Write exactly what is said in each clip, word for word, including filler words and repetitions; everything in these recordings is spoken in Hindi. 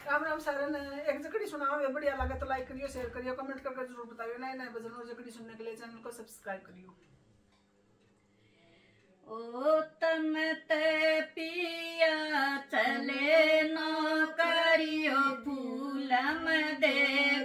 राम राम सारन। एक जकड़ी सुनाओ, ये बढ़िया लगे तो लाइक करियो, शेयर करियो, कमेंट करके जरूर बताइयो। नए नए भजन और जकड़ी सुनने के लिए चैनल को सब्सक्राइब करियो। ओ तम ते पिया चले नो करियो फूलम दे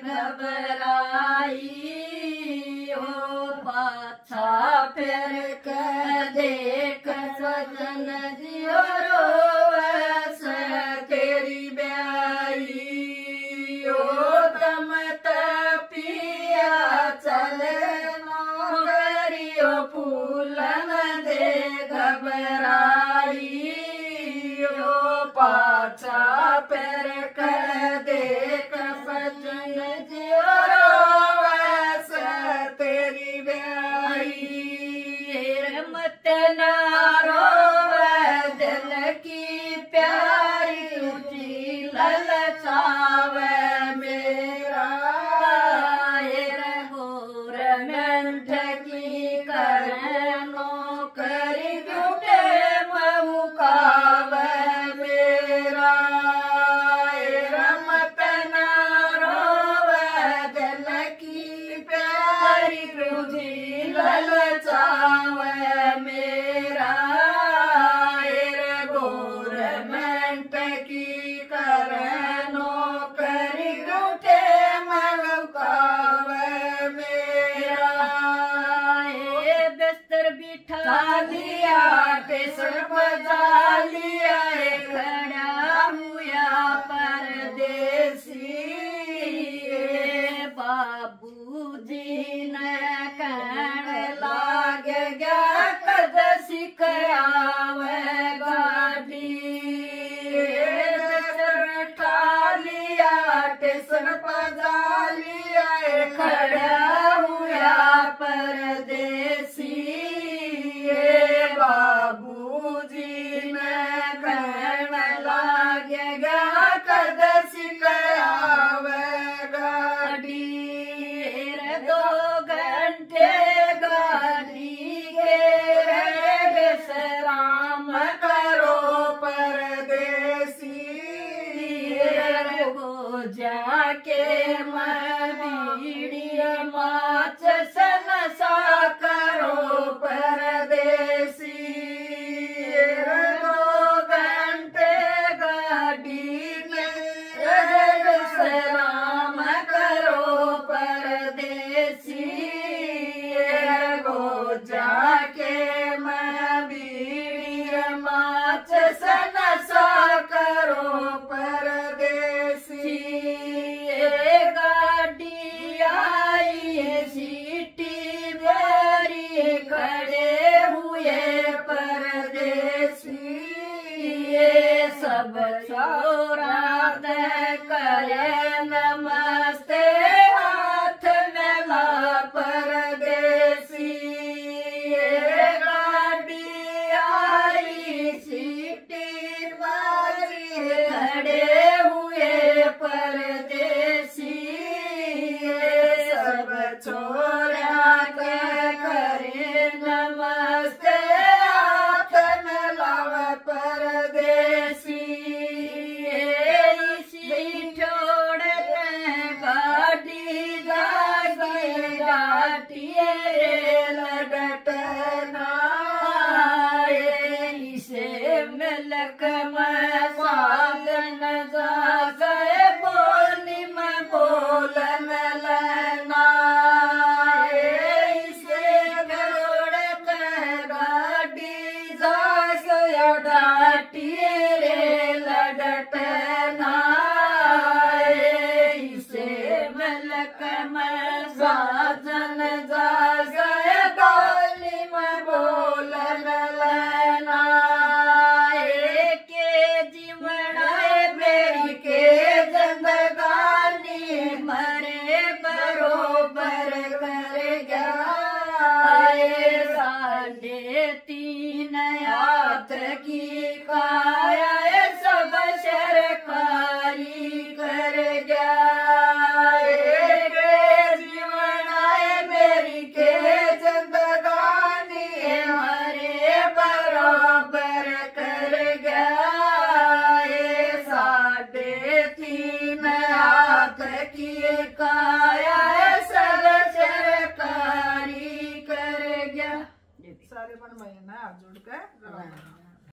घबराई ओ पाछा फिर कर देख सजन जियो रोवस तेरी ब्याई ओ तम ते पिया चले नो करियो फूलम दे घबराई ओ पाछा पैर कर देख सजन जियो रोवस तेरी ब्याई मत ना रोवे दिल की प्यारी ऊंची ललचावे मेरा गोरमेंट की करे नौकरी झूठे ममुकावे मेरा रमत ना रोवे दिल की प्यारी ऊंची ललचावे मेरा गोरमेंट की करे नौकरी झूठे ममुकावे मेरा बिस्तर बिठा लिया टेसर बजा लिया खड़ा हुआ परदेसी बाबूजी ने कहने लाग गया कद सिखावे गाड़ी बिठा लिया टेसर बजा लिया खड़ा हुआ परदेसी बाबूजी ने कहने लागेगा कद सिखावे गाड़ी दो घंटे गाड़ी के विश्राम करो परदेसी वो जाके बीड़ी माच सनसा करो परदेसी दो घंटे गाड़ी में विश्राम करो परदेसी वो जाके मैं बीड़ी माच सनसा करो परदेसी गाड़ी आई सीटी मेरी खड़े हुए परदेसी सब छोरा दे करे नमस्ते हाथ में ला परदेसी गाड़ी आई सीटी मारी खड़े हुए परदेसी सब छोरा के करे नमस्ते हाथ में लाव परदेसी इसी छोड़ते गाड़ी जागी डाटिए लडटना इसे मिलक में सालन जा गए बोली में बोलन लेना इसे छोड़ते गाड़ी जा डाटिए रे लडटना इसे मलक में साजन जा गए बोली में बोलन लेना के जीवनाए मेरी के जिंदगानी मरे बरोबर कर गया साढ़े तीन यात्र की काया सब शर का की काया सब सरकारी कर गया। सारे बन भाई ना हाथ जोड़ के